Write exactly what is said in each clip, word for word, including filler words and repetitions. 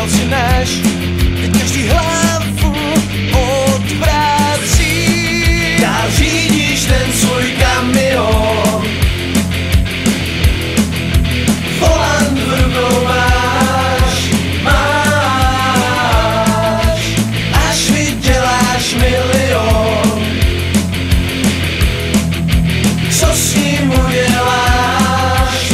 býval si náš, teď každý hlavu odvrací. Dál řídíš ten svůj kamion, volant v rukou máš, máš, až vyděláš milion. Co s ním uděláš?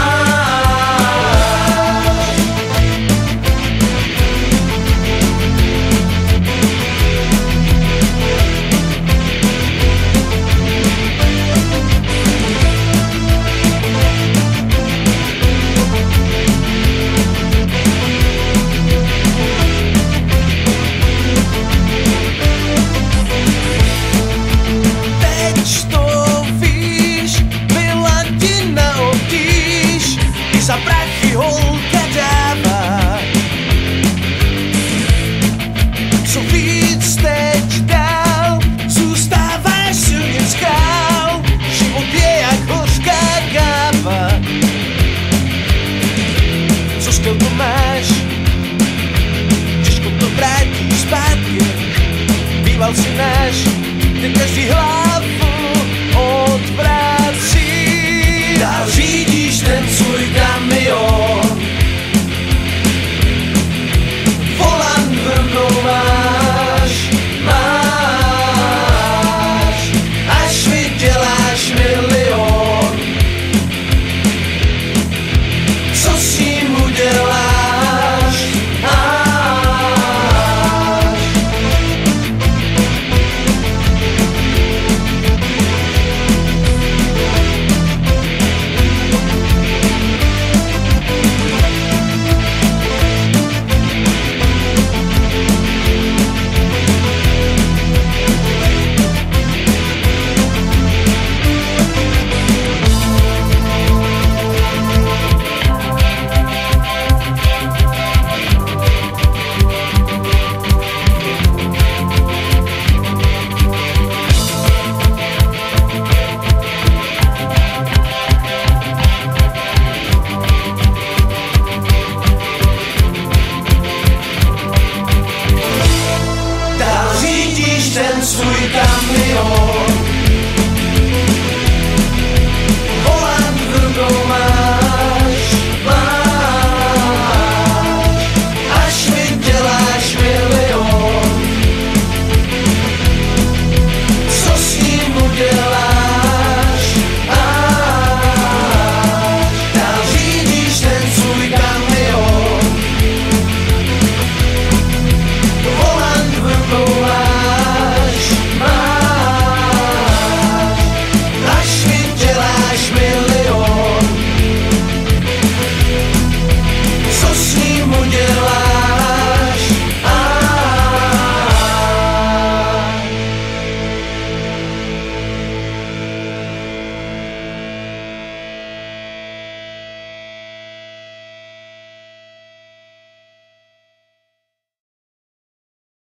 Za prachy holka dává, co víc teď dál, zůstáváš silně skál, život je jak hořká káva. Co skill to máš, těžko to vrátíš zpátky, býval si náš, teď každý hlavu